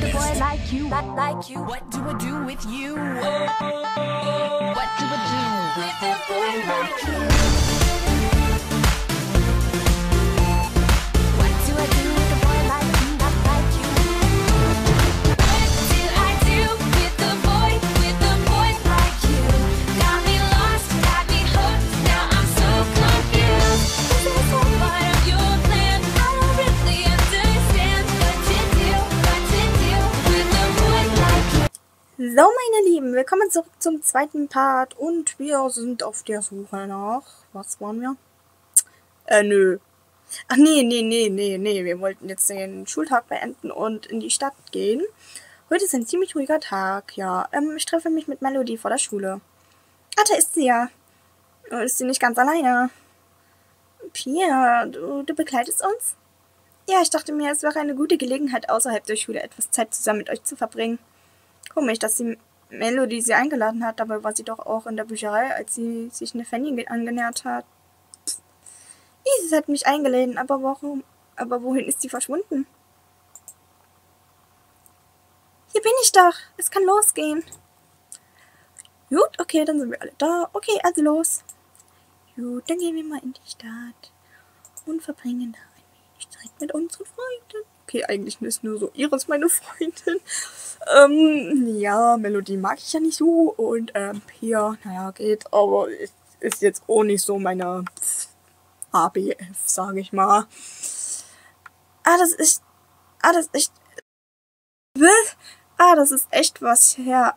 with a boy like you? Like you? What do I do with you? What do I do with a boy like you? What do I do with a boy like you? Like you? What do I do with a boy like you? Got me lost, got me hooked. Now I'm so confused. Is this all part of your plan? I don't really understand what to do with a boy like you. So, meine Lieben, willkommen zurück zum zweiten Part und wir sind auf der Suche nach... Was waren wir? Nö. Ach nee, wir wollten jetzt den Schultag beenden und in die Stadt gehen. Heute ist ein ziemlich ruhiger Tag, ja. Ich treffe mich mit Melody vor der Schule. Ah, da ist sie ja. Ist sie nicht ganz alleine? Pia, du begleitest uns? Ja, ich dachte mir, es wäre eine gute Gelegenheit, außerhalb der Schule etwas Zeit zusammen mit euch zu verbringen. Komisch, dass die Melody sie eingeladen hat, dabei war sie doch auch in der Bücherei, als sie sich eine Fanny angenähert hat. Isis hat mich eingeladen, aber warum? Aber wohin ist sie verschwunden? Hier bin ich doch, es kann losgehen. Gut, okay, dann sind wir alle da. Okay, also los. Gut, dann gehen wir mal in die Stadt und verbringen da ein wenig Zeit mit unseren Freunden. Okay, eigentlich ist nur so Iris meine Freundin. Ja, Melody mag ich ja nicht so und Pia, naja, geht, aber ist jetzt auch nicht so meine ABF, sage ich mal. Das ist echt was her.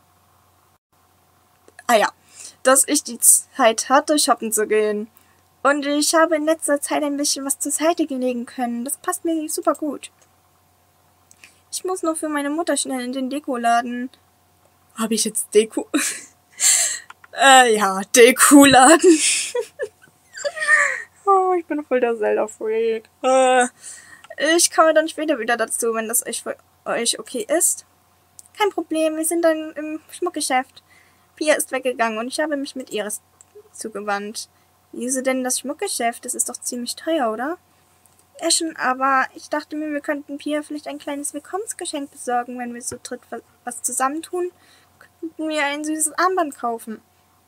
Dass ich die Zeit hatte, shoppen zu gehen. Und ich habe in letzter Zeit ein bisschen was zur Seite legen können. Das passt mir super gut. Ich muss noch für meine Mutter schnell in den Dekoladen. Habe ich jetzt Deko? Ja, Dekoladen. Oh, ich bin voll der Zelda-Freak. Ich komme dann später wieder dazu, wenn das für euch okay ist. Kein Problem, wir sind dann im Schmuckgeschäft. Pia ist weggegangen und ich habe mich mit Iris zugewandt. Wieso denn das Schmuckgeschäft? Das ist doch ziemlich teuer, oder? Ja schon, aber ich dachte mir, wir könnten Pia vielleicht ein kleines Willkommensgeschenk besorgen, wenn wir so dritt was zusammentun. Könnten wir ein süßes Armband kaufen.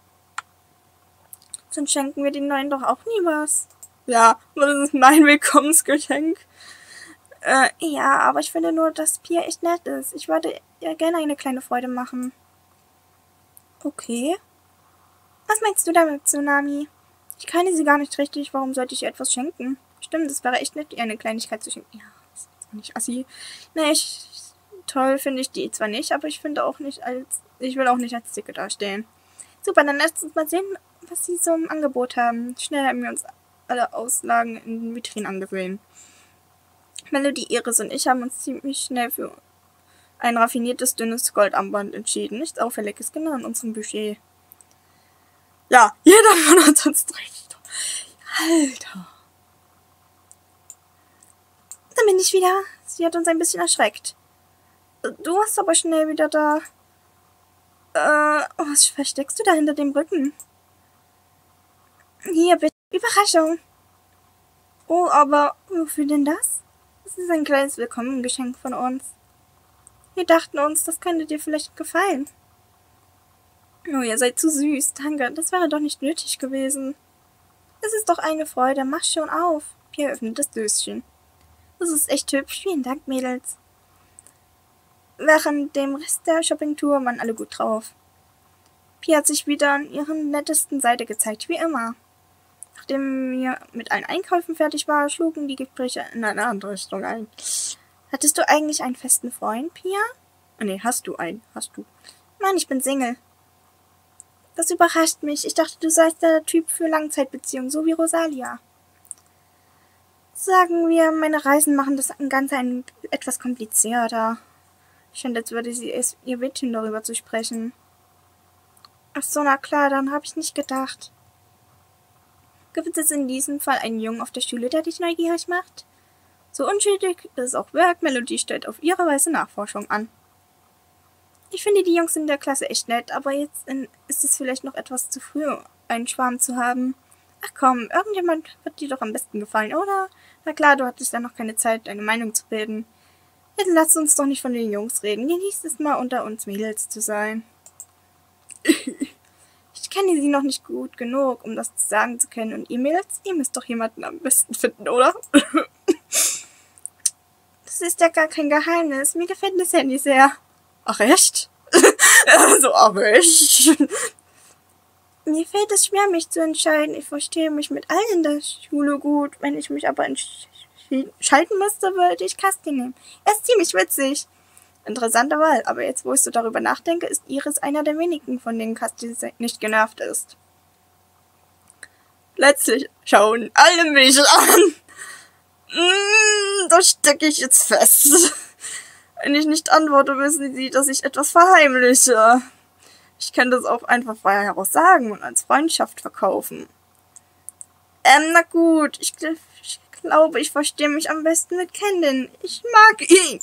Sonst schenken wir den Neuen doch auch nie was. Ja, das ist mein Willkommensgeschenk. Ja, aber ich finde nur, dass Pia echt nett ist. Ich würde ihr gerne eine kleine Freude machen. Okay. Was meinst du damit, Tsunami? Ich kenne sie gar nicht richtig, warum sollte ich ihr etwas schenken? Stimmt, es wäre echt nett, ihr eine Kleinigkeit zu schenken. Ja, das ist auch nicht assi. Nee, toll finde ich die zwar nicht, aber ich will auch nicht als Dicke dastehen. Super, dann lasst uns mal sehen, was sie so im Angebot haben. Schnell haben wir uns alle Auslagen in den Vitrinen angesehen. Melody, Iris und ich haben uns ziemlich schnell für ein raffiniertes, dünnes Goldarmband entschieden. Nichts Auffälliges, genau in unserem Budget. Ja, jeder von uns hat recht. Alter. Da bin ich wieder. Sie hat uns ein bisschen erschreckt. Du warst aber schnell wieder da. Was versteckst du da hinter dem Rücken? Hier, bitte. Überraschung. Oh, aber wofür denn das? Das ist ein kleines Willkommengeschenk von uns. Wir dachten uns, das könnte dir vielleicht gefallen. Oh, ihr seid zu süß. Danke, das wäre doch nicht nötig gewesen. Es ist doch eine Freude. Mach schon auf. Pia öffnet das Döschen. Das ist echt hübsch. Vielen Dank, Mädels. Während dem Rest der Shoppingtour waren alle gut drauf. Pia hat sich wieder an ihrer nettesten Seite gezeigt, wie immer. Nachdem wir mit allen Einkäufen fertig waren, schlugen die Gespräche in eine andere Richtung ein. Hattest du eigentlich einen festen Freund, Pia? Nee, hast du einen? Hast du? Nein, ich bin Single. Das überrascht mich. Ich dachte, du seist der Typ für Langzeitbeziehungen, so wie Rosalia. Sagen wir, meine Reisen machen das Ganze etwas komplizierter. Scheint, als würde sie es ihr wehtun, darüber zu sprechen. Ach so, na klar, dann habe ich nicht gedacht. Gibt es in diesem Fall einen Jungen auf der Schule, der dich neugierig macht? So unschuldig es auch wirkt, Melody stellt auf ihre Weise Nachforschung an. Ich finde die Jungs in der Klasse echt nett, aber jetzt ist es vielleicht noch etwas zu früh, einen Schwarm zu haben. Ach komm, irgendjemand wird dir doch am besten gefallen, oder? Na klar, du hattest ja noch keine Zeit, deine Meinung zu bilden. Jetzt lasst uns doch nicht von den Jungs reden. Genießt es mal, unter uns Mädels zu sein. Ich kenne sie noch nicht gut genug, um das sagen zu können. Und ihr Mädels, ihr müsst doch jemanden am besten finden, oder? Das ist ja gar kein Geheimnis. Mir gefällt das Handy sehr. Ach, echt? Also, aber echt? Mir fällt es schwer, mich zu entscheiden. Ich verstehe mich mit allen in der Schule gut. Wenn ich mich aber entscheiden müsste, würde ich Kasti nehmen. Er ist ziemlich witzig. Interessante Wahl, aber jetzt, wo ich so darüber nachdenke, ist Iris einer der wenigen, von denen Kasti nicht genervt ist. Plötzlich schauen alle mich an. Da stecke ich jetzt fest. Wenn ich nicht antworte, wissen sie, dass ich etwas verheimliche. Ich kann das auch einfach frei heraus sagen und als Freundschaft verkaufen. Na gut, ich glaube, ich verstehe mich am besten mit Kendin. Ich mag ihn.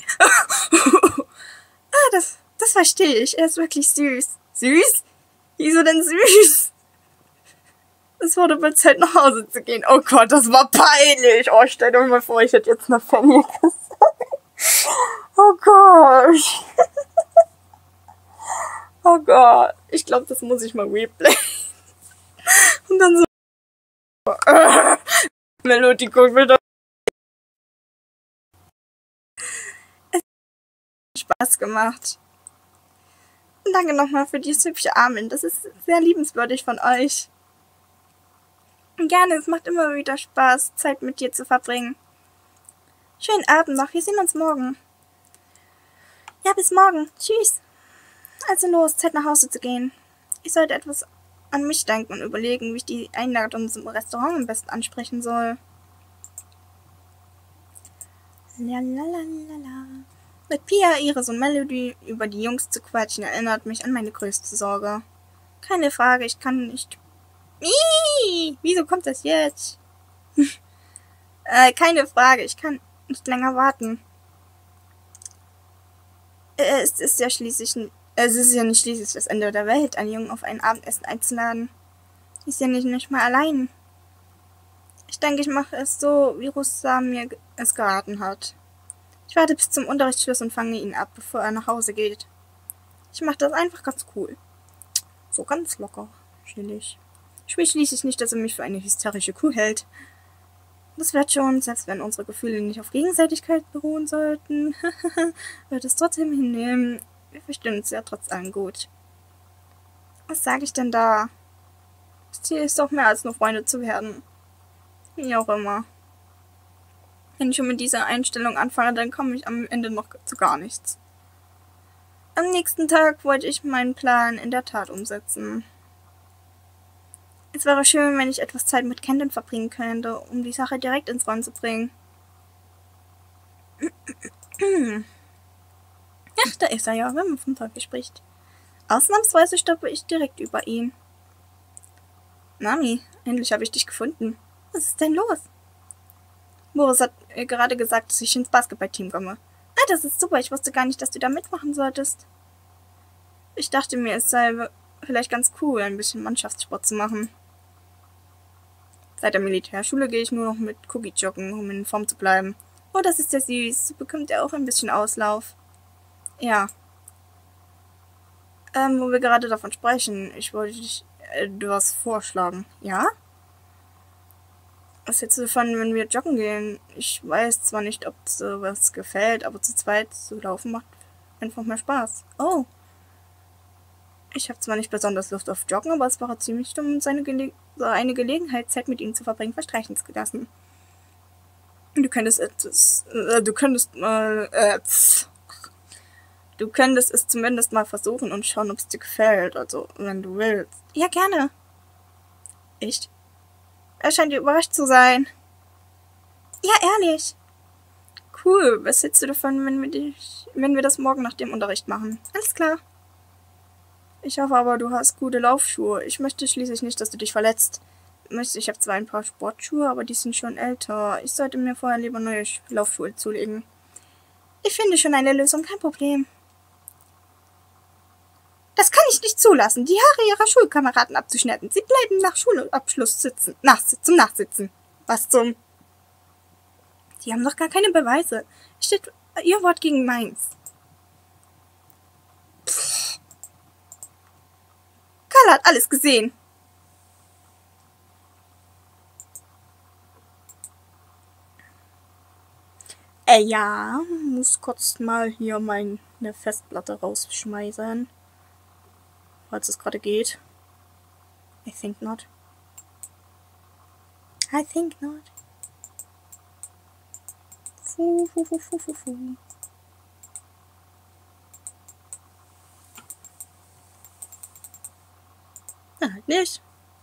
Das verstehe ich. Er ist wirklich süß. Süß? Wieso denn süß? Es wurde wohl Zeit, nach Hause zu gehen. Oh Gott, das war peinlich. Oh, stell dir mal vor, ich hätte jetzt eine Fanny gesagt. Oh Gott. Oh Gott. Ich glaube, das muss ich mal replayen. Und dann so. Melody, guck mir das. Es hat Spaß gemacht. Und danke nochmal für dieses hübsche Armen. Das ist sehr liebenswürdig von euch. Und gerne, es macht immer wieder Spaß, Zeit mit dir zu verbringen. Schönen Abend noch, wir sehen uns morgen. Ja, bis morgen. Tschüss. Also los, Zeit nach Hause zu gehen. Ich sollte etwas an mich denken und überlegen, wie ich die Einladung zum Restaurant am besten ansprechen soll. Lalalala. Mit Pia, Iris und Melody über die Jungs zu quatschen, erinnert mich an meine größte Sorge. Keine Frage, ich kann nicht... Wieso kommt das jetzt? Keine Frage, ich kann nicht länger warten. Es ist ja nicht schließlich das Ende der Welt, einen Jungen auf ein Abendessen einzuladen. Ist ja nicht mal allein. Ich denke, ich mache es so, wie Russa mir es geraten hat. Ich warte bis zum Unterrichtsschluss und fange ihn ab, bevor er nach Hause geht. Ich mache das einfach ganz cool. So ganz locker, chillig. Ich will schließlich nicht, dass er mich für eine hysterische Kuh hält. Das wird schon, selbst wenn unsere Gefühle nicht auf Gegenseitigkeit beruhen sollten, wird es trotzdem hinnehmen. Wir verstehen uns ja trotz allem gut. Was sage ich denn da? Das Ziel ist doch mehr als nur Freunde zu werden. Wie auch immer. Wenn ich schon mit dieser Einstellung anfange, dann komme ich am Ende noch zu gar nichts. Am nächsten Tag wollte ich meinen Plan in der Tat umsetzen. Es wäre schön, wenn ich etwas Zeit mit Kendin verbringen könnte, um die Sache direkt ins Rollen zu bringen. Ach, da ist er ja, wenn man vom Teufel spricht. Ausnahmsweise stoppe ich direkt über ihn. Mami, endlich habe ich dich gefunden. Was ist denn los? Boris hat gerade gesagt, dass ich ins Basketballteam komme. Ah, das ist super, ich wusste gar nicht, dass du da mitmachen solltest. Ich dachte mir, es sei vielleicht ganz cool, ein bisschen Mannschaftssport zu machen. Seit der Militärschule gehe ich nur noch mit Cookie joggen, um in Form zu bleiben. Oh, das ist ja süß. So bekommt er auch ein bisschen Auslauf. Ja. Wo wir gerade davon sprechen, ich wollte dich was vorschlagen. Ja? Was hältst du davon, wenn wir joggen gehen? Ich weiß zwar nicht, ob dir was gefällt, aber zu zweit zu laufen macht einfach mehr Spaß. Oh. Ich habe zwar nicht besonders Lust auf Joggen, aber es war ziemlich dumm, eine Gelegenheit, Zeit mit ihm zu verbringen, verstreichen zu lassen. Du könntest es zumindest mal versuchen und schauen, ob es dir gefällt, also wenn du willst. Ja, gerne. Echt? Er scheint überrascht zu sein. Ja, ehrlich. Cool, was hältst du davon, wenn wir das morgen nach dem Unterricht machen? Alles klar. Ich hoffe aber, du hast gute Laufschuhe. Ich möchte schließlich nicht, dass du dich verletzt. Ich habe zwar ein paar Sportschuhe, aber die sind schon älter. Ich sollte mir vorher lieber neue Laufschuhe zulegen. Ich finde schon eine Lösung, kein Problem. Das kann ich nicht zulassen, die Haare ihrer Schulkameraden abzuschneiden. Sie bleiben nach Schulabschluss sitzen. Zum Nachsitzen. Was zum... Die haben doch gar keine Beweise. ihr Wort gegen meins. Carla hat alles gesehen. Ja, muss kurz mal hier meine Festplatte rausschmeißen. Falls es gerade geht. I think not. I think not. Fu. Na, halt nicht.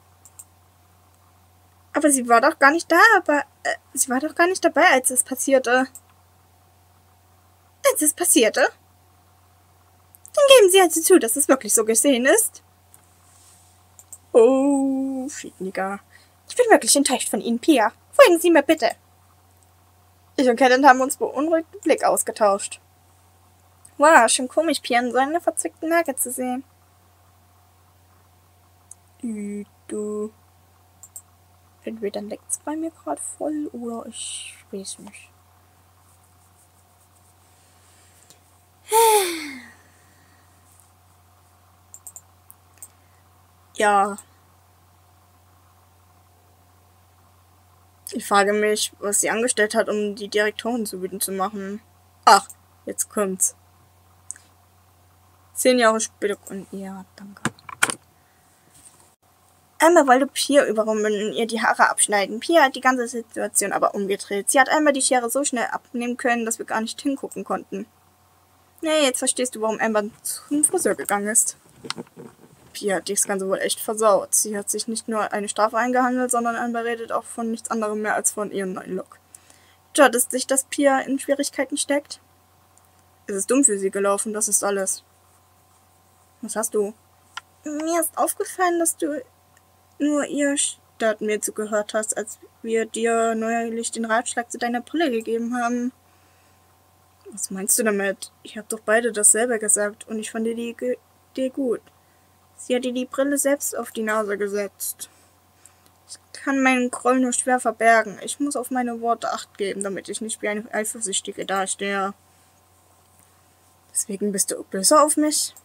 Aber sie war doch gar nicht da, sie war doch gar nicht dabei, als es passierte. Als es passierte? Dann geben Sie also zu, dass es wirklich so geschehen ist. Oh, Schiedniger. Ich bin wirklich enttäuscht von Ihnen, Pia. Folgen Sie mir bitte. Ich und Kellen haben uns beunruhigten Blick ausgetauscht. Wow, schon komisch, Pia in so einer verzwickten Lage zu sehen. Du. Entweder leckt's bei mir gerade voll oder ich weiß nicht. Ja. Ich frage mich, was sie angestellt hat, um die Direktorin so wütend zu machen. Ach, jetzt kommt's. 10 Jahre später und ja, danke. Amber wollte Pia überrumpeln und ihr die Haare abschneiden. Pia hat die ganze Situation aber umgedreht. Sie hat Amber die Schere so schnell abnehmen können, dass wir gar nicht hingucken konnten. Nee, jetzt verstehst du, warum Amber zum Friseur gegangen ist. Pia hat das Ganze wohl echt versaut. Sie hat sich nicht nur eine Strafe eingehandelt, sondern Amber redet auch von nichts anderem mehr als von ihrem neuen Look. Stört es dich, dass Pia in Schwierigkeiten steckt? Es ist dumm für sie gelaufen, das ist alles. Was hast du? Mir ist aufgefallen, dass du nur ihr statt mir zugehört hast, als wir dir neulich den Ratschlag zu deiner Brille gegeben haben. Was meinst du damit? Ich hab doch beide dasselbe gesagt und ich fand die Idee gut. Sie hat dir die Brille selbst auf die Nase gesetzt. Ich kann meinen Groll nur schwer verbergen. Ich muss auf meine Worte Acht geben, damit ich nicht wie eine Eifersüchtige dastehe. Deswegen bist du böse auf mich?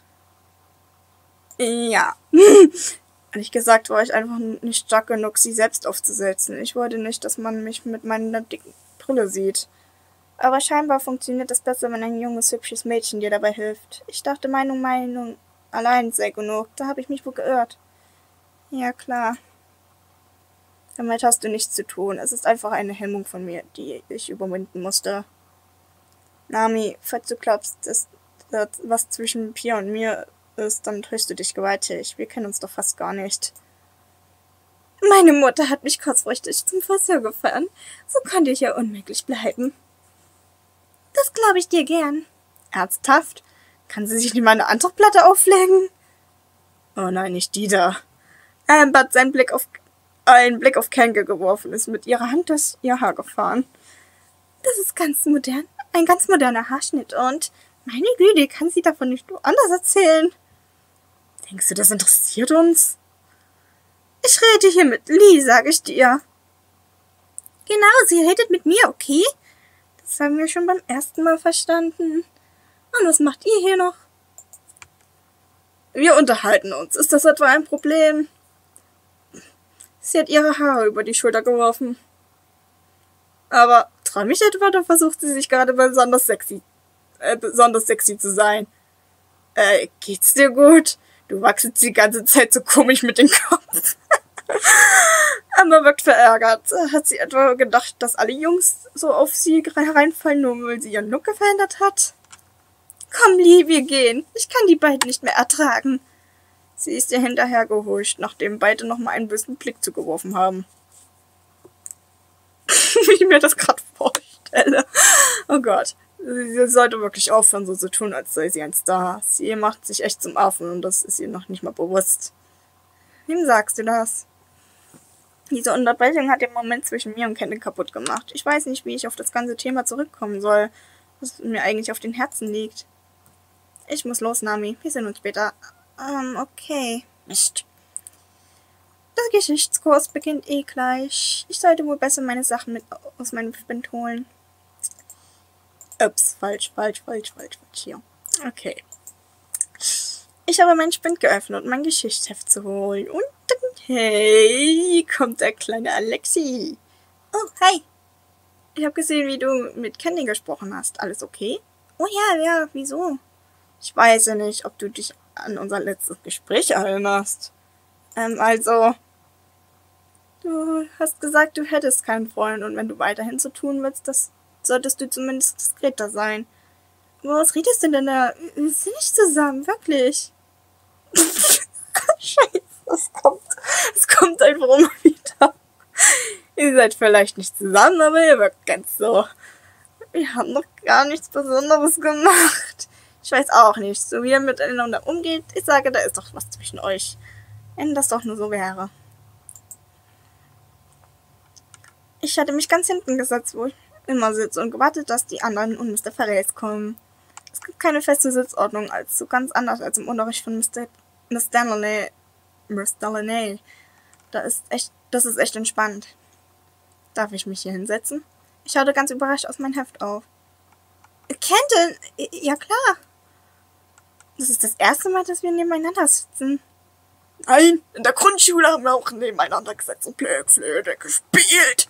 Ja. Ehrlich gesagt war ich einfach nicht stark genug, sie selbst aufzusetzen. Ich wollte nicht, dass man mich mit meiner dicken Brille sieht. Aber scheinbar funktioniert das besser, wenn ein junges, hübsches Mädchen dir dabei hilft. Ich dachte, Meinung allein sei genug. Da habe ich mich wohl geirrt. Ja, klar. Damit hast du nichts zu tun. Es ist einfach eine Hemmung von mir, die ich überwinden musste. Nami, falls du glaubst, dass was zwischen Pia und mir ist, dann täuschst du dich gewaltig. Wir kennen uns doch fast gar nicht. Meine Mutter hat mich kurzfristig zum Friseur gefahren. So konnte ich ja unmöglich bleiben. Das glaube ich dir gern. Ernsthaft? Kann sie sich nicht mal eine andere Platte auflegen? Oh nein, nicht die da. Amber hat einen Blick auf Kenke geworfen, ist mit ihrer Hand durch ihr Haar gefahren. Das ist ganz modern. Ein ganz moderner Haarschnitt und meine Güte, kann sie davon nicht anders erzählen. Denkst du, das interessiert uns? Ich rede hier mit Lee, sage ich dir. Genau, sie redet mit mir, okay? Das haben wir schon beim ersten Mal verstanden. Und was macht ihr hier noch? Wir unterhalten uns. Ist das etwa ein Problem? Sie hat ihre Haare über die Schulter geworfen. Aber träum ich etwa, da versucht sie sich gerade besonders sexy zu sein. Geht's dir gut? Du wachselst die ganze Zeit so komisch mit dem Kopf. Amber wirkt verärgert. Hat sie etwa gedacht, dass alle Jungs so auf sie hereinfallen, nur weil sie ihren Look verändert hat? Komm, Lee, wir gehen. Ich kann die beiden nicht mehr ertragen. Sie ist ihr hinterhergehuscht, nachdem beide nochmal einen bösen Blick zugeworfen haben. Wie ich mir das gerade vorstelle. Oh Gott. Sie sollte wirklich aufhören, so zu tun, als sei sie ein Star. Sie macht sich echt zum Affen und das ist ihr noch nicht mal bewusst. Wem sagst du das? Diese Unterbrechung hat den Moment zwischen mir und Kendall kaputt gemacht. Ich weiß nicht, wie ich auf das ganze Thema zurückkommen soll, was mir eigentlich auf den Herzen liegt. Ich muss los, Nami. Wir sehen uns später. Okay. Mist. Der Geschichtskurs beginnt eh gleich. Ich sollte wohl besser meine Sachen mit aus meinem Spind holen. Ups, falsch hier. Okay. Ich habe meinen Spind geöffnet, um mein Geschichtsheft zu holen. Und dann, hey, kommt der kleine Alexi. Oh, hi. Ich habe gesehen, wie du mit Candy gesprochen hast. Alles okay? Oh ja, wieso? Ich weiß ja nicht, ob du dich an unser letztes Gespräch erinnerst. Also, du hast gesagt, du hättest keinen Freund und wenn du weiterhin so tun willst, solltest du zumindest diskreter sein. Aber was redest du denn da? Wir sind nicht zusammen, wirklich. Scheiße, es kommt einfach immer wieder. Ihr seid vielleicht nicht zusammen, aber ihr wirkt ganz so. Wir haben noch gar nichts Besonderes gemacht. Ich weiß auch nicht, so wie ihr miteinander umgeht. Ich sage, da ist doch was zwischen euch. Wenn das doch nur so wäre. Ich hatte mich ganz hinten gesetzt, wo ich immer sitze und gewartet, dass die anderen und Mr. Ferrels kommen. Es gibt keine feste Sitzordnung, als so ganz anders als im Unterricht von Miss Delaney. Das ist echt entspannt. Darf ich mich hier hinsetzen? Ich schaute ganz überrascht aus meinem Heft auf. Kennt ihr? Ja klar. Das ist das erste Mal, dass wir nebeneinander sitzen. Nein, in der Grundschule haben wir auch nebeneinander gesetzt und Blockflöte gespielt.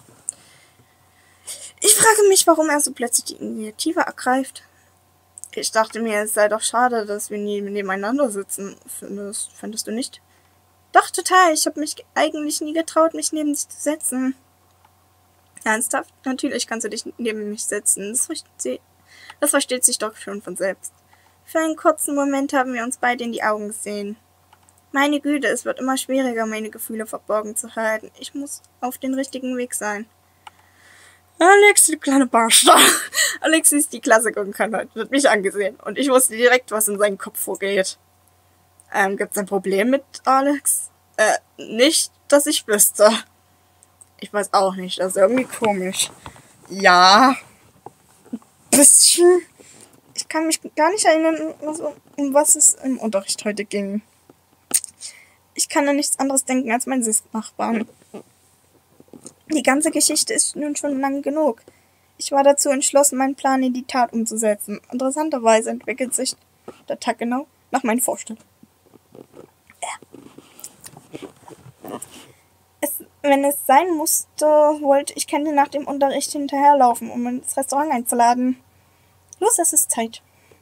Ich frage mich, warum er so plötzlich die Initiative ergreift. Ich dachte mir, es sei doch schade, dass wir nie nebeneinander sitzen. Findest du nicht? Doch, total. Ich habe mich eigentlich nie getraut, mich neben dich zu setzen. Ernsthaft? Natürlich kannst du dich neben mich setzen. Das versteht sich doch schon von selbst. Für einen kurzen Moment haben wir uns beide in die Augen gesehen. Meine Güte, es wird immer schwieriger, meine Gefühle verborgen zu halten. Ich muss auf den richtigen Weg sein. Alex, du kleine Barster. Alex ist die Klassikerin, hat mich angesehen. Und ich wusste direkt, was in seinem Kopf vorgeht. Gibt's ein Problem mit Alex? Nicht, dass ich wüsste. Ich weiß auch nicht, das ist irgendwie komisch. Ja, ein bisschen. Ich kann mich gar nicht erinnern, um was es im Unterricht heute ging. Ich kann an nichts anderes denken als meinen Nachbarn. Die ganze Geschichte ist nun schon lang genug. Ich war dazu entschlossen, meinen Plan in die Tat umzusetzen. Interessanterweise entwickelt sich der Tag genau nach meinen Vorstellungen. Wenn es sein musste, wollte ich Candy nach dem Unterricht hinterherlaufen, um ins Restaurant einzuladen. Los, es ist Zeit.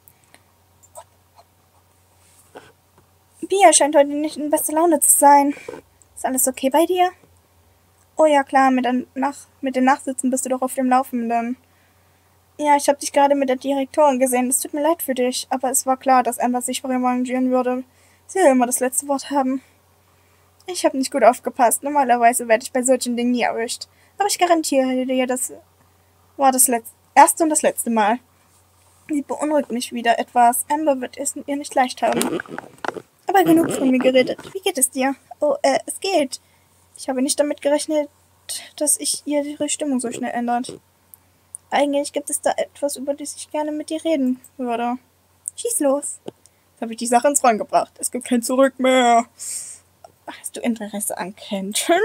Bia scheint heute nicht in bester Laune zu sein. Ist alles okay bei dir? Oh ja, klar, mit den Nachsitzen bist du doch auf dem Laufenden. Ja, ich habe dich gerade mit der Direktorin gesehen. Es tut mir leid für dich, aber es war klar, dass Amber sich revanchieren würde. Sie will immer das letzte Wort haben. Ich habe nicht gut aufgepasst. Normalerweise werde ich bei solchen Dingen nie erwischt. Aber ich garantiere dir, das war das erste und das letzte Mal. Sie beunruhigt mich wieder etwas. Amber wird es ihr nicht leicht haben. Aber genug von mir geredet. Wie geht es dir? Oh, es geht. Ich habe nicht damit gerechnet, dass sich ihre Stimmung so schnell ändert. Eigentlich gibt es da etwas, über das ich gerne mit dir reden würde. Schieß los. Jetzt habe ich die Sache ins Rollen gebracht. Es gibt kein Zurück mehr. Hast du Interesse an Kenton?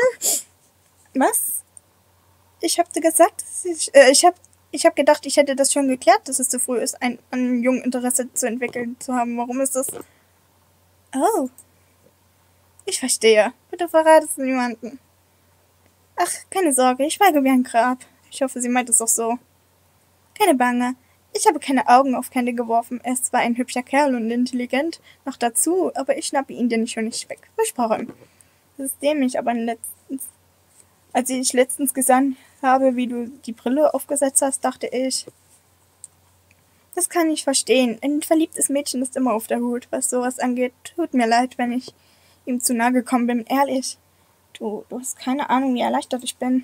Was? Ich habe dir gesagt, ich habe gedacht, ich hätte das schon geklärt, dass es zu früh ist, an jungen Interesse zu entwickeln zu haben. Warum ist das? Oh. Ich verstehe. Bitte verrate es niemanden. Ach, keine Sorge, ich schweige wie ein Grab. Ich hoffe, sie meint es auch so. Keine Bange. Ich habe keine Augen auf Candy geworfen. Er ist zwar ein hübscher Kerl und intelligent, noch dazu, aber ich schnappe ihn dir nicht schon nicht weg. Versprochen. Das ist dämlich, aber als ich letztens gesehen habe, wie du die Brille aufgesetzt hast, dachte ich, das kann ich verstehen. Ein verliebtes Mädchen ist immer auf der Hut, was sowas angeht. Tut mir leid, wenn ich ihm zu nahe gekommen bin. Ehrlich. Du hast keine Ahnung, wie erleichtert ich bin.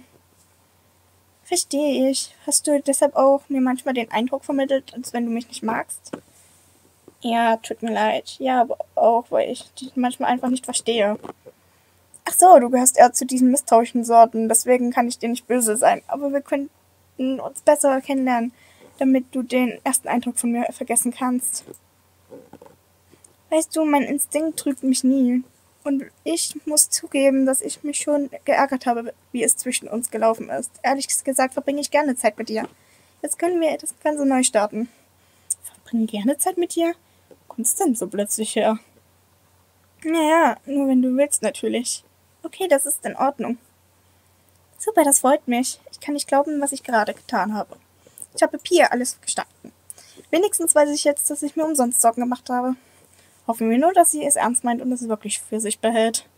Verstehe ich. Hast du deshalb auch mir manchmal den Eindruck vermittelt, als wenn du mich nicht magst? Ja, tut mir leid. Ja, aber auch, weil ich dich manchmal einfach nicht verstehe. Ach so, du gehörst eher zu diesen misstrauischen Sorten, deswegen kann ich dir nicht böse sein. Aber wir könnten uns besser kennenlernen, damit du den ersten Eindruck von mir vergessen kannst. Weißt du, mein Instinkt trügt mich nie. Und ich muss zugeben, dass ich mich schon geärgert habe, wie es zwischen uns gelaufen ist. Ehrlich gesagt verbringe ich gerne Zeit mit dir. Jetzt können wir das Ganze neu starten. Ich verbringe gerne Zeit mit dir. Wo kommst du denn so plötzlich her? Naja, nur wenn du willst natürlich. Okay, das ist in Ordnung. Super, das freut mich. Ich kann nicht glauben, was ich gerade getan habe. Ich habe Pia alles gestanden. Wenigstens weiß ich jetzt, dass ich mir umsonst Sorgen gemacht habe. Hoffen wir nur, dass sie es ernst meint und es wirklich für sich behält.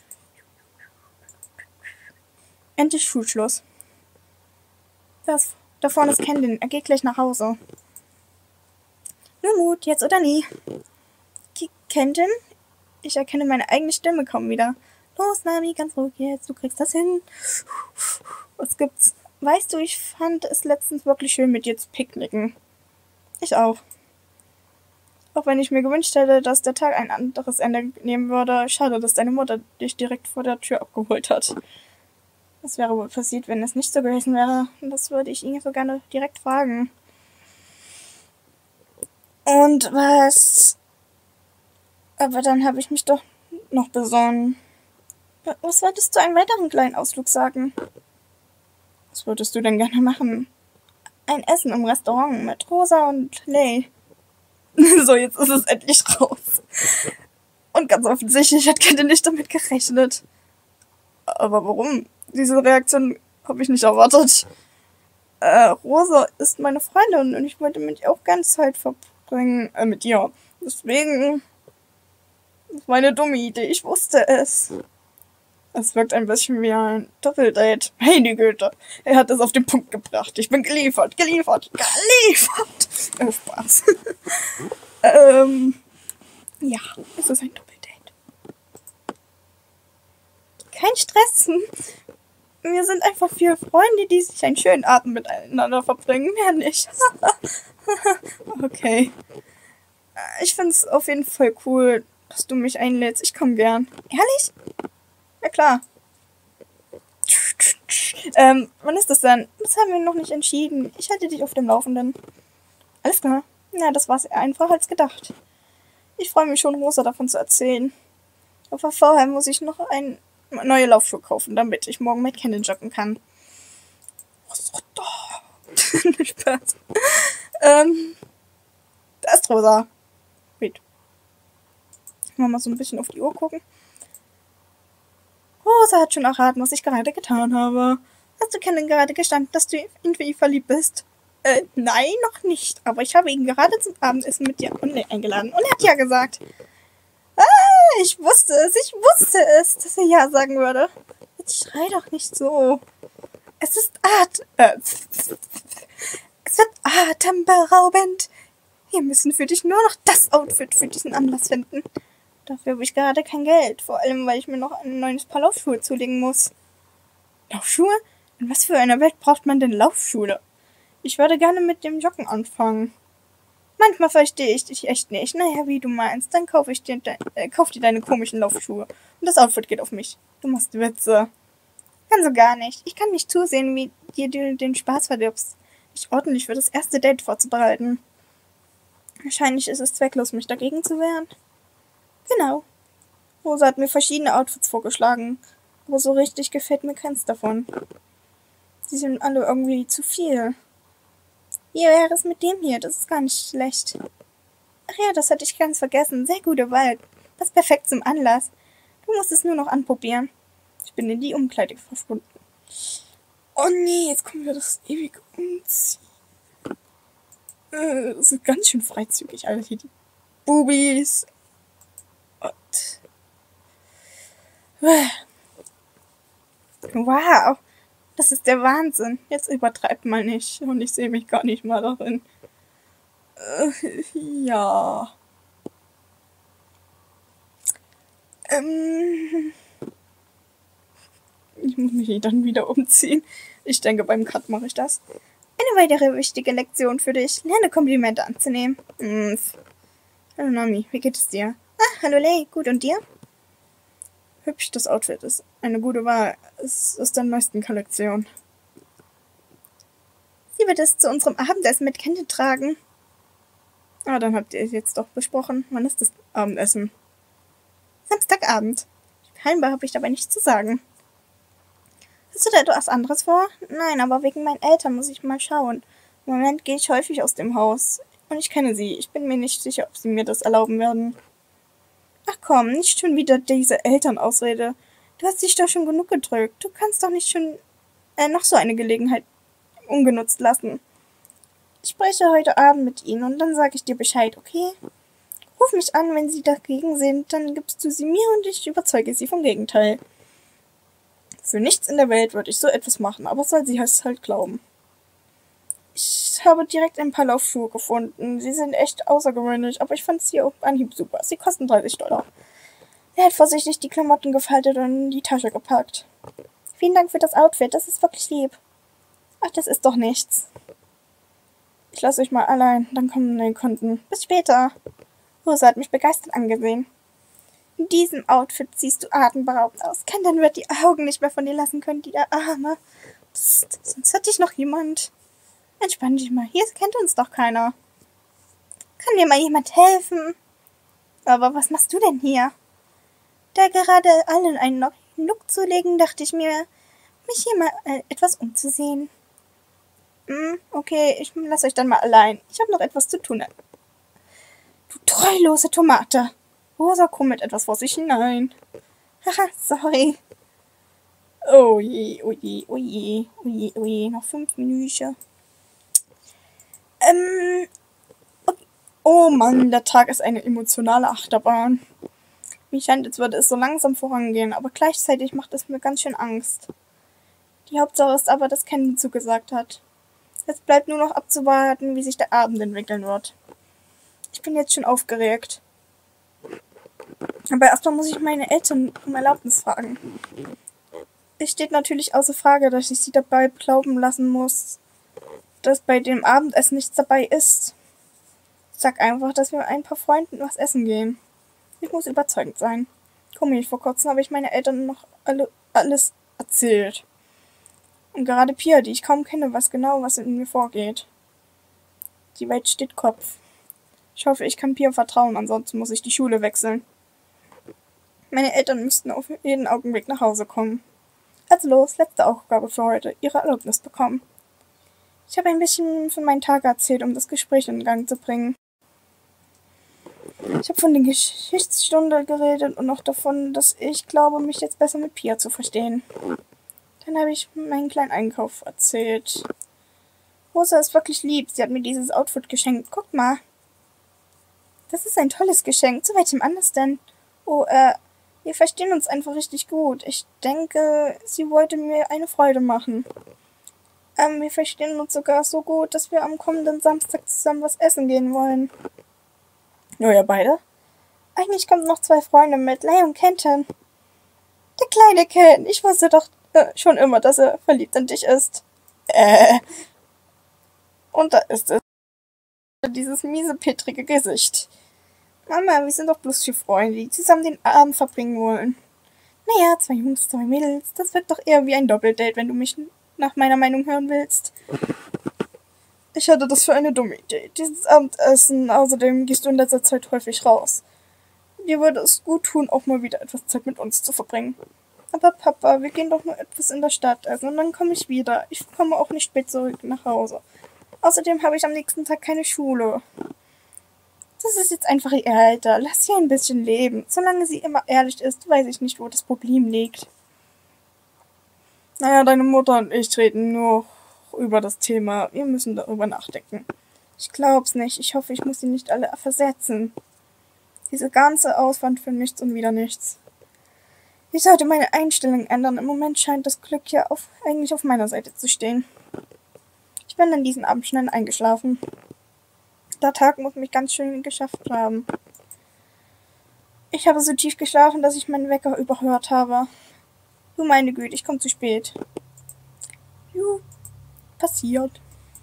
Endlich Schulschluss. Da vorne ist Kendin. Er geht gleich nach Hause. Nur Mut, jetzt oder nie. Kendin? Ich erkenne meine eigene Stimme kaum wieder. Los, Nami, ganz ruhig jetzt. Du kriegst das hin. Was gibt's? Weißt du, ich fand es letztens wirklich schön, mit dir zu picknicken. Ich auch. Auch wenn ich mir gewünscht hätte, dass der Tag ein anderes Ende nehmen würde. Schade, dass deine Mutter dich direkt vor der Tür abgeholt hat. Was wäre wohl passiert, wenn es nicht so gewesen wäre? Das würde ich ihn so gerne direkt fragen. Und was? Aber dann habe ich mich doch noch besonnen. Was wolltest du einen weiteren kleinen Ausflug sagen? Was würdest du denn gerne machen? Ein Essen im Restaurant mit Rosa und Lay. So, jetzt ist es endlich raus. Und ganz offensichtlich hat Kendin nicht damit gerechnet. Aber warum? Diese Reaktion habe ich nicht erwartet. Rosa ist meine Freundin und ich wollte mit ihr auch ganz Zeit verbringen. Mit ihr. Deswegen. Das war eine dumme Idee, ich wusste es. Es wirkt ein bisschen wie ein Doppeldate. Meine Güte, er hat es auf den Punkt gebracht. Ich bin geliefert. Oh, Spaß. Ja, es ist ein Doppeldate. Kein Stress. Wir sind einfach vier Freunde, die sich einen schönen Abend miteinander verbringen. Mehr nicht. Okay. Ich find's auf jeden Fall cool, dass du mich einlädst. Ich komm gern. Ehrlich? Ja, klar. Wann ist das denn? Das haben wir noch nicht entschieden. Ich halte dich auf dem Laufenden. Alles klar. Ja, das war's einfacher als gedacht. Ich freue mich schon, Rosa davon zu erzählen. Aber vorher muss ich noch eine neue Laufschuhe kaufen, damit ich morgen mit Kendin joggen kann. Spaß. Da ist Rosa. Wait. Mal so ein bisschen auf die Uhr gucken. Rosa hat schon erraten, was ich gerade getan habe. Hast du Kendin gerade gestanden, dass du in ihn verliebt bist? Nein, noch nicht. Aber ich habe ihn gerade zum Abendessen mit dir eingeladen. Und er hat ja gesagt. Ich wusste es, dass er ja sagen würde. Jetzt schrei doch nicht so. Es ist atemberaubend. Wir müssen für dich nur noch das Outfit für diesen Anlass finden. Dafür habe ich gerade kein Geld. Vor allem, weil ich mir noch ein neues Paar Laufschuhe zulegen muss. Laufschuhe? In was für einer Welt braucht man denn Laufschuhe? Ich würde gerne mit dem Joggen anfangen. Manchmal verstehe ich dich echt nicht. Naja, wie du meinst. Dann kauf dir deine komischen Laufschuhe. Und das Outfit geht auf mich. Du machst Witze. Kann so gar nicht. Ich kann nicht zusehen, wie dir du den Spaß verdirbst, dich ordentlich für das erste Date vorzubereiten. Wahrscheinlich ist es zwecklos, mich dagegen zu wehren. Genau. Rosa hat mir verschiedene Outfits vorgeschlagen. Aber so richtig gefällt mir keins davon. Die sind alle irgendwie zu viel. Wie wäre es mit dem hier? Das ist gar nicht schlecht. Ach ja, das hatte ich ganz vergessen. Sehr gute Wahl. Das ist perfekt zum Anlass. Du musst es nur noch anprobieren. Ich bin in die Umkleide verschwunden. Oh nee, jetzt kommen wir das ewige Umziehen. Das ist ganz schön freizügig, Alter. Hier die Bubis. Und wow, das ist der Wahnsinn. Jetzt übertreibt mal nicht. Und ich sehe mich gar nicht mal darin. Ja. Ich muss mich dann wieder umziehen. Ich denke, beim Cut mache ich das. Eine weitere wichtige Lektion für dich. Lerne Komplimente anzunehmen. Hallo Nami, wie geht es dir? Hallo Lei, gut und dir? Hübsch, das Outfit ist eine gute Wahl. Es ist der neuesten Kollektion. Sie wird es zu unserem Abendessen mit Kendin tragen. Dann habt ihr es jetzt doch besprochen. Wann ist das Abendessen? Samstagabend. Scheinbar habe ich dabei nichts zu sagen. Hast du da etwas anderes vor? Nein, aber wegen meinen Eltern muss ich mal schauen. Im Moment gehe ich häufig aus dem Haus. Und ich kenne sie. Ich bin mir nicht sicher, ob sie mir das erlauben werden. Ach komm, nicht schon wieder diese Elternausrede. Du hast dich doch schon genug gedrückt. Du kannst doch nicht schon noch so eine Gelegenheit ungenutzt lassen. Ich spreche heute Abend mit ihnen und dann sage ich dir Bescheid, okay? Ruf mich an, wenn sie dagegen sind, dann gibst du sie mir und ich überzeuge sie vom Gegenteil. Für nichts in der Welt würde ich so etwas machen, aber soll sie es halt glauben. Ich habe direkt ein paar Laufschuhe gefunden. Sie sind echt außergewöhnlich, aber ich fand sie auf Anhieb super. Sie kosten $30. Er hat vorsichtig die Klamotten gefaltet und in die Tasche gepackt. Vielen Dank für das Outfit, das ist wirklich lieb. Ach, das ist doch nichts. Ich lasse euch mal allein, dann kommen die Kunden. Bis später. Rosa hat mich begeistert angesehen. In diesem Outfit siehst du atemberaubend aus. Kendall wird die Augen nicht mehr von dir lassen können, die der Arme. Psst, sonst hört dich noch jemand. Entspann dich mal, hier kennt uns doch keiner. Kann dir mal jemand helfen? Aber was machst du denn hier? Da gerade allen einen neuen Look zu legen, dachte ich mir, mich hier mal etwas umzusehen. Okay, ich lasse euch dann mal allein. Ich habe noch etwas zu tun. Du treulose Tomate. Rosa kommt mit etwas vor sich hinein. Haha, sorry. Oh je, oh je, oh je, oh je, oh je, noch 5 Minuten. Okay. Oh Mann, der Tag ist eine emotionale Achterbahn. Mir scheint, als würde es so langsam vorangehen, aber gleichzeitig macht es mir ganz schön Angst. Die Hauptsache ist aber, dass Candy zugesagt hat. Jetzt bleibt nur noch abzuwarten, wie sich der Abend entwickeln wird. Ich bin jetzt schon aufgeregt. Aber erstmal muss ich meine Eltern um Erlaubnis fragen. Es steht natürlich außer Frage, dass ich sie dabei glauben lassen muss, dass bei dem Abendessen nichts dabei ist. Sag einfach, dass wir mit ein paar Freunden was essen gehen. Ich muss überzeugend sein. Komisch, vor kurzem habe ich meine Eltern noch alles erzählt. Und gerade Pia, die ich kaum kenne, weiß genau, was in mir vorgeht. Die Welt steht Kopf. Ich hoffe, ich kann Pia vertrauen, ansonsten muss ich die Schule wechseln. Meine Eltern müssten auf jeden Augenblick nach Hause kommen. Also los, letzte Aufgabe für heute, ihre Erlaubnis bekommen. Ich habe ein bisschen von meinen Tagen erzählt, um das Gespräch in Gang zu bringen. Ich habe von der Geschichtsstunde geredet und auch davon, dass ich glaube, mich jetzt besser mit Pia zu verstehen. Dann habe ich meinen kleinen Einkauf erzählt. Rosa ist wirklich lieb, sie hat mir dieses Outfit geschenkt. Guck mal. Das ist ein tolles Geschenk. Zu welchem anders denn? Oh, wir verstehen uns einfach richtig gut. Ich denke, sie wollte mir eine Freude machen. Wir verstehen uns sogar so gut, dass wir am kommenden Samstag zusammen was essen gehen wollen. Nur ja, beide? Eigentlich kommen noch 2 Freunde mit, Lay und Kenton. Der kleine Ken, ich wusste doch schon immer, dass er verliebt in dich ist. Und da ist es. Dieses miese, petrige Gesicht. Mama, wir sind doch bloß 4 Freunde, die zusammen den Abend verbringen wollen. Naja, 2 Jungs, 2 Mädels, das wirkt doch eher wie ein Doppeldate, wenn du mich nach meiner Meinung hören willst. Ich hatte das für eine dumme Idee, dieses Abendessen. Außerdem gehst du in letzter Zeit häufig raus. Dir würde es gut tun, auch mal wieder etwas Zeit mit uns zu verbringen. Aber Papa, wir gehen doch nur etwas in der Stadt essen und dann komme ich wieder. Ich komme auch nicht spät zurück nach Hause. Außerdem habe ich am nächsten Tag keine Schule. Das ist jetzt einfach ihr Alter. Lass sie ein bisschen leben. Solange sie immer ehrlich ist, weiß ich nicht, wo das Problem liegt. Naja, deine Mutter und ich reden nur über das Thema. Wir müssen darüber nachdenken. Ich glaub's nicht. Ich hoffe, ich muss sie nicht alle versetzen. Diese ganze Aufwand für nichts und wieder nichts. Ich sollte meine Einstellung ändern. Im Moment scheint das Glück ja eigentlich auf meiner Seite zu stehen. Ich bin an diesem Abend schnell eingeschlafen. Der Tag muss mich ganz schön geschafft haben. Ich habe so tief geschlafen, dass ich meinen Wecker überhört habe. Du meine Güte, ich komme zu spät. Juh, passiert.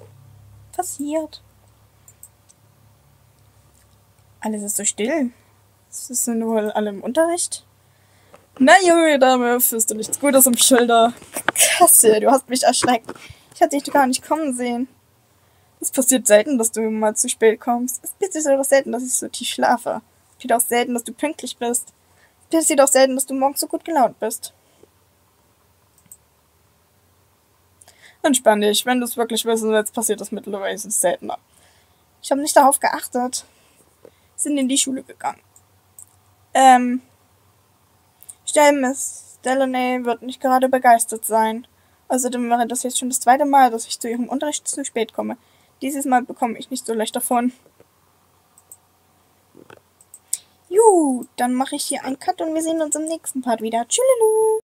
Alles ist so still. Sind wohl alle im Unterricht? Na, junge Dame, führst du nichts Gutes im Schilder. Kasse, du hast mich erschreckt. Ich hatte dich gar nicht kommen sehen. Es passiert selten, dass du mal zu spät kommst. Es passiert doch selten, dass ich so tief schlafe. Es passiert auch selten, dass du pünktlich bist. Es passiert auch selten, dass du morgens so gut gelaunt bist. Entspann dich, wenn du es wirklich wissen willst, passiert das mittlerweile seltener. Ich habe nicht darauf geachtet. Sind in die Schule gegangen. Miss Delaney wird nicht gerade begeistert sein. Außerdem wäre das jetzt schon das zweite Mal, dass ich zu ihrem Unterricht zu spät komme. Dieses Mal bekomme ich nicht so leicht davon. Dann mache ich hier einen Cut und wir sehen uns im nächsten Part wieder. Tschüss.